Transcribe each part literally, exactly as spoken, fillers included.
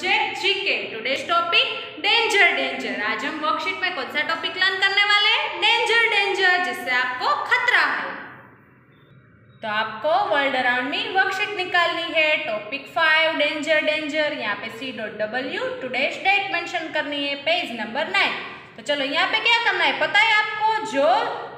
Subject GK. Today's topic danger danger. आज हम worksheet में कौन सा टॉपिक लर्न करने वाले हैं? डेंजर डेंजर, जिससे आपको खतरा है। तो आपको वर्ल्ड अराउंड मी वर्कशीट निकालनी है। Topic five danger danger. यहाँ पे C dot W today's date mention करनी है, पेज नंबर नाइन। तो चलो यहाँ पे क्या करना है पता है आपको, जो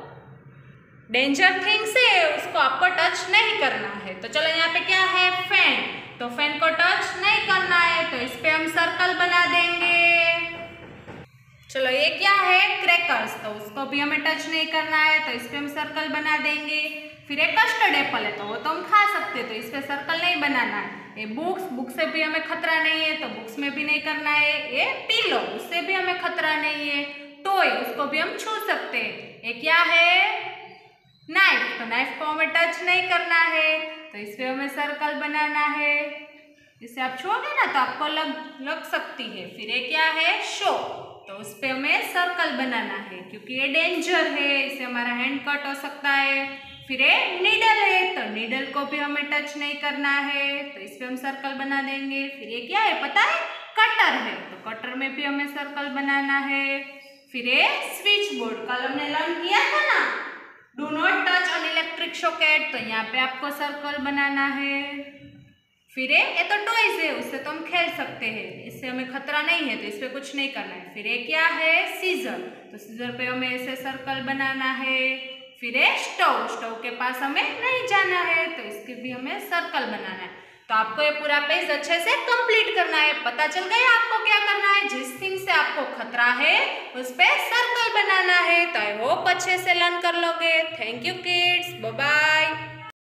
डेंजर थिंग्स है उसको आपको टच नहीं करना है। तो चलो यहाँ पे क्या है, फैन। तो फैन को टच नहीं करना है, तो इस पे हम सर्कल बना देंगे। चलो ये क्या है, क्रैकर्स। तो उसको भी हमें टच नहीं करना है, तो इस पे हम सर्कल बना देंगे। फिर एक कस्टर्ड एप्पल है, तो वो तो हम खा सकते हैं, तो इस पे सर्कल नहीं बनाना है। ये बुक्स, बुक से भी हमें खतरा नहीं है, तो बुक्स में भी नहीं करना है। ये पिलो, उससे भी हमें खतरा नहीं है। टॉय, उसको भी हम छू सकते हैं। ये क्या है, नाइफ। तो नाइफ को हमें टच नहीं करना है, तो इस पे हमें सर्कल बनाना है। इसे आप छुओगे ना तो आपको लग लग सकती है। फिर ये क्या है, शो। तो उस पे हमें सर्कल बनाना है, क्योंकि ये डेंजर है, इससे हमारा हैंड कट हो सकता है। फिर ये नीडल है, तो नीडल को भी हमें टच नहीं करना है, तो इस पे हम सर्कल बना देंगे। फिर ये क्या है पता है, कटर है। तो कटर में भी हमें सर्कल बनाना है। फिर ये स्विच बोर्ड, कल हमने लर्न किया था ना, do not touch on electric socket. तो यहाँ पे आपको सर्कल बनाना है। फिर ये तो टॉयज है, उससे तो हम खेल सकते हैं, इससे हमें खतरा नहीं है, तो इस पे कुछ नहीं करना है। फिर ये क्या है, सीजर। तो सीजर पे हमें ऐसे सर्कल बनाना है। फिर ये स्टोव, स्टोव के पास हमें नहीं जाना है, तो इसके भी हमें सर्कल बनाना है। तो आपको ये पूरा पेज अच्छे से कंप्लीट करना है। पता चल गया आपको क्या करना है, जिस थिंग से आपको खतरा है उस पे सर्कल बनाना है। तो आई होप अच्छे से लर्न कर लोगे। Thank you kids, bye bye.